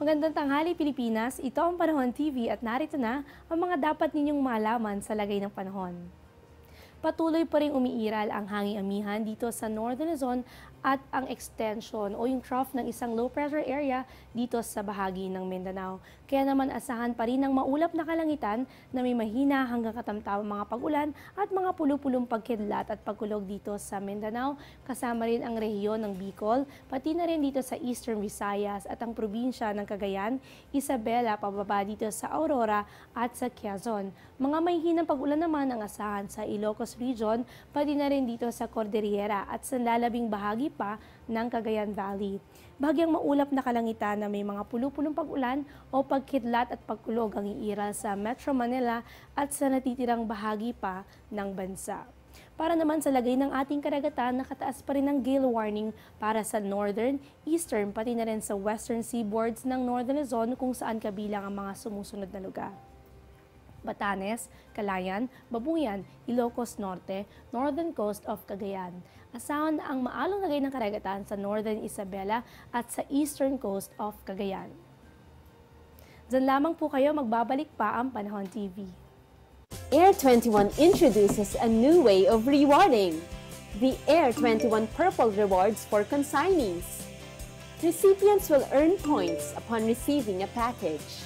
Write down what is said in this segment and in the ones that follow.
Magandang tanghali Pilipinas, ito ang Panahon TV at narito na ang mga dapat ninyong malaman sa lagay ng panahon. Patuloy pa rin umiiral ang hanging amihan dito sa Northern Luzon at ang extension o yung trough ng isang low pressure area dito sa bahagi ng Mindanao. Kaya naman asahan pa rin ng maulap na kalangitan na may mahina hanggang katamtamang mga pag-ulan at mga pulupulong pagkidlat at pagkulog dito sa Mindanao. Kasama rin ang rehiyon ng Bicol, pati na rin dito sa Eastern Visayas at ang probinsya ng Cagayan, Isabela, pababa dito sa Aurora at sa Quezon. Mga mahihinang pag-ulan naman ang asahan sa Ilocos Region, pati na rin dito sa Cordillera at sa lalabing bahagi pa ng Cagayan Valley. Bahagyang maulap na kalangitan na may mga pulupulong pag-ulan o pagkidlat at pagkulog ang iiral sa Metro Manila at sa natitirang bahagi pa ng bansa. Para naman sa lagay ng ating karagatan, nakataas pa rin ang gale warning para sa northern, eastern, pati na rin sa western seaboards ng Northern Luzon kung saan kabilang ang mga sumusunod na lugar: Batanes, Calayan, Babuyan, Ilocos Norte, Northern Coast of Cagayan. Asahan ang maalong lagay ng karagatan sa Northern Isabela at sa Eastern Coast of Cagayan. Diyan lamang po kayo, magbabalik pa ang Panahon TV. Air 21 introduces a new way of rewarding. The Air 21 Purple Rewards for consignees. Recipients will earn points upon receiving a package.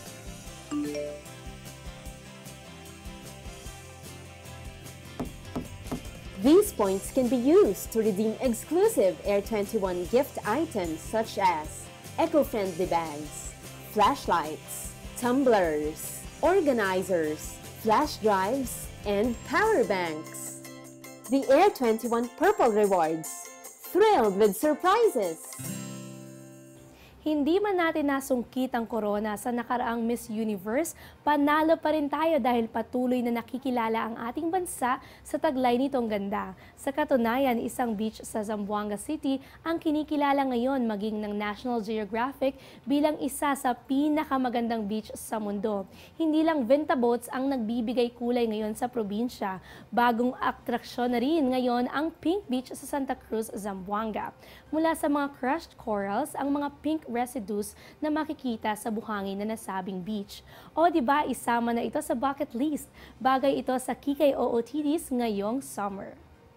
These points can be used to redeem exclusive Air 21 gift items such as eco-friendly bags, flashlights, tumblers, organizers, flash drives, and power banks. The Air 21 Purple Rewards, thrilled with surprises! Hindi man natin nasungkit ang corona sa nakaraang Miss Universe, panalo pa rin tayo dahil patuloy na nakikilala ang ating bansa sa taglay nitong ganda. Sa katunayan, isang beach sa Zamboanga City ang kinikilala ngayon maging ng National Geographic bilang isa sa pinakamagandang beach sa mundo. Hindi lang Venta Boats ang nagbibigay kulay ngayon sa probinsya. Bagong atraksyon na rin ngayon ang Pink Beach sa Santa Cruz, Zamboanga. Mula sa mga crushed corals, ang mga pink residues na makikita sa buhangin na nasabing beach. O diba, isama na ito sa bucket list. Bagay ito sa Kikay OOTDs ngayong summer.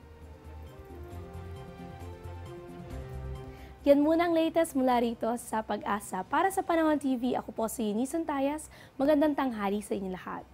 Yan muna ang latest mula rito sa Pag-asa. Para sa Panahon TV, ako po si Eunice Santayas. Magandang tanghali sa inyo lahat.